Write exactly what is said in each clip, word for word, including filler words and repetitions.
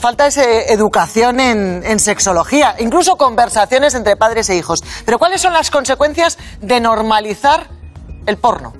falta es eh, educación en, en sexología, incluso conversaciones entre padres e hijos. Pero ¿cuáles son las consecuencias de normalizar el porno?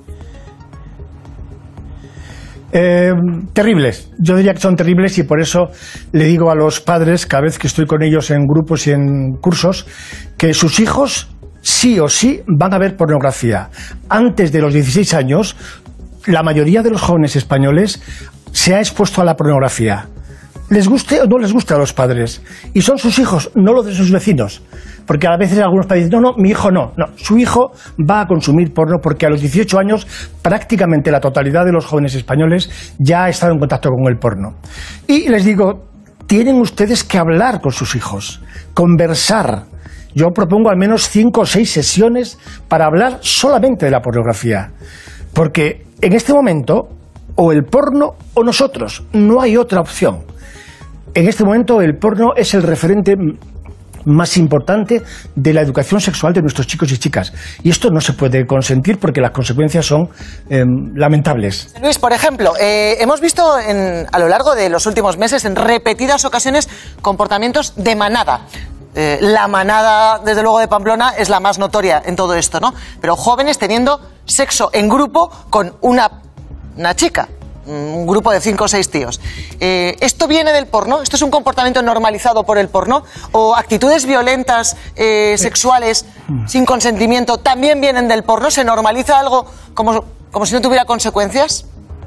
Eh, terribles, yo diría que son terribles y por eso le digo a los padres, cada vez que estoy con ellos en grupos y en cursos, que sus hijos sí o sí van a ver pornografía. Antes de los dieciséis años, la mayoría de los jóvenes españoles se ha expuesto a la pornografía. Les guste o no les guste a los padres. Y son sus hijos, no los de sus vecinos. Porque a veces algunos padres dicen, no, no, mi hijo no. No, su hijo va a consumir porno porque a los dieciocho años prácticamente la totalidad de los jóvenes españoles ya ha estado en contacto con el porno. Y les digo, tienen ustedes que hablar con sus hijos, conversar. Yo propongo al menos cinco o seis sesiones para hablar solamente de la pornografía. Porque en este momento, o el porno o nosotros, no hay otra opción. En este momento el porno es el referente más importante de la educación sexual de nuestros chicos y chicas. Y esto no se puede consentir porque las consecuencias son eh, lamentables. Luis, por ejemplo, eh, hemos visto en, a lo largo de los últimos meses en repetidas ocasiones comportamientos de manada. Eh, la manada, desde luego, de Pamplona es la más notoria en todo esto, ¿no? Pero jóvenes teniendo sexo en grupo con una, una chica. Un grupo de cinco o seis tíos. Eh, ¿Esto viene del porno? ¿Esto es un comportamiento normalizado por el porno? ¿O actitudes violentas, eh, sexuales, sin consentimiento, también vienen del porno? ¿Se normaliza algo como, como si no tuviera consecuencias?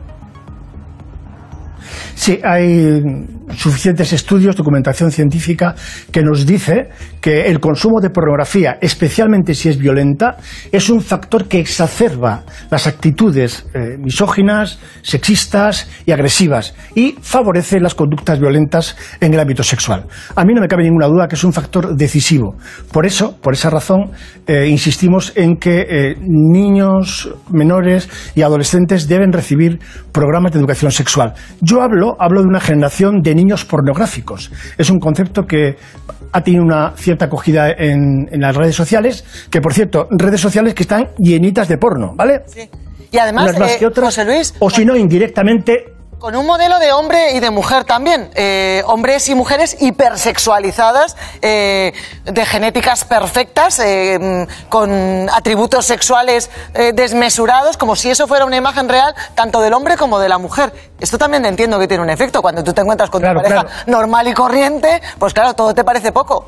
Sí, hay suficientes estudios, documentación científica que nos dice que el consumo de pornografía, especialmente si es violenta, es un factor que exacerba las actitudes eh, misóginas, sexistas y agresivas y favorece las conductas violentas en el ámbito sexual. A mí no me cabe ninguna duda que es un factor decisivo. Por eso, por esa razón, eh, insistimos en que eh, niños, menores y adolescentes deben recibir programas de educación sexual. Yo hablo, hablo de una generación de niños pornográficos. Es un concepto que ha tenido una cierta acogida en, en las redes sociales, que por cierto, redes sociales que están llenitas de porno, ¿vale? Sí. Y además, unas más eh, que otras, José Luis, o si no, indirectamente. Con un modelo de hombre y de mujer también. Eh, hombres y mujeres hipersexualizadas, eh, de genéticas perfectas, eh, con atributos sexuales eh, desmesurados, como si eso fuera una imagen real, tanto del hombre como de la mujer. Esto también entiendo que tiene un efecto. Cuando tú te encuentras con claro, tu pareja claro. normal y corriente, pues claro, todo te parece poco.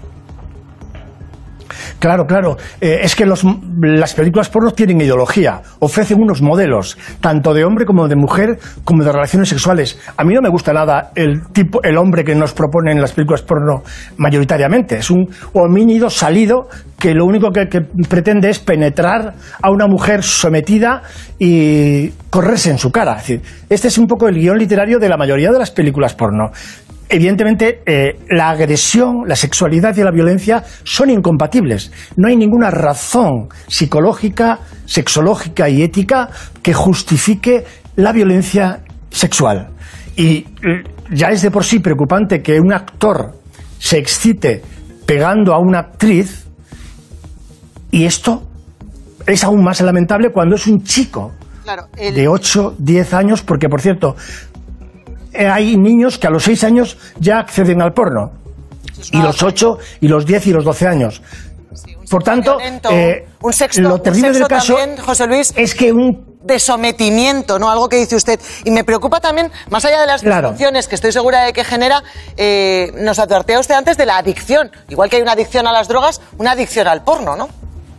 Claro, claro. Eh, es que los, las películas porno tienen ideología, ofrecen unos modelos, tanto de hombre como de mujer, como de relaciones sexuales. A mí no me gusta nada el tipo, el hombre que nos proponen las películas porno mayoritariamente. Es un homínido salido que lo único que, que pretende es penetrar a una mujer sometida y correrse en su cara. Es decir, este es un poco el guión literario de la mayoría de las películas porno. Evidentemente, eh, la agresión, la sexualidad y la violencia son incompatibles. No hay ninguna razón psicológica, sexológica y ética que justifique la violencia sexual. Y ya es de por sí preocupante que un actor se excite pegando a una actriz, y esto es aún más lamentable cuando es un chico claro, el... de ocho, diez años, porque, por cierto, hay niños que a los seis años ya acceden al porno, y los ocho, y los diez y los doce años. Sí, por tanto, violento, eh, un sexto, lo terrible un sexo del caso también, José Luis, es que un de sometimiento, ¿no? Algo que dice usted. Y me preocupa también, más allá de las disfunciones claro. que estoy segura de que genera, eh, nos advertía usted antes de la adicción. Igual que hay una adicción a las drogas, una adicción al porno, ¿no?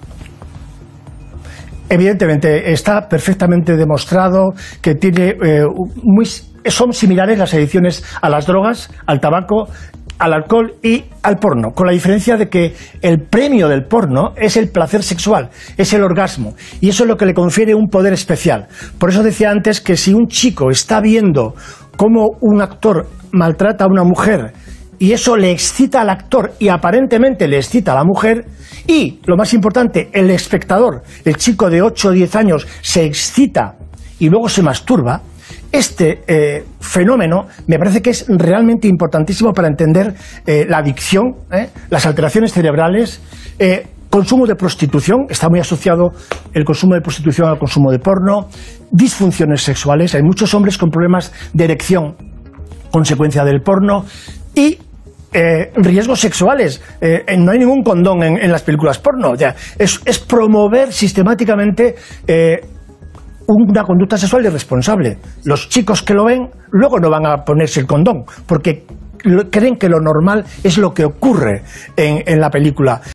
Evidentemente, está perfectamente demostrado que tiene eh, muy, son similares las adicciones a las drogas, al tabaco, al alcohol y al porno, con la diferencia de que el premio del porno es el placer sexual, es el orgasmo, y eso es lo que le confiere un poder especial. Por eso decía antes que si un chico está viendo cómo un actor maltrata a una mujer y eso le excita al actor y aparentemente le excita a la mujer, y, lo más importante, el espectador, el chico de ocho o diez años, se excita y luego se masturba, este eh, fenómeno me parece que es realmente importantísimo para entender eh, la adicción, eh, las alteraciones cerebrales, eh, consumo de prostitución, está muy asociado el consumo de prostitución al consumo de porno, disfunciones sexuales, hay muchos hombres con problemas de erección consecuencia del porno, y eh, riesgos sexuales. Eh, no hay ningún condón en, en las películas porno. O sea, es, es promover sistemáticamente eh, una conducta sexual irresponsable. Los chicos que lo ven luego no van a ponerse el condón, porque creen que lo normal es lo que ocurre en, en la película.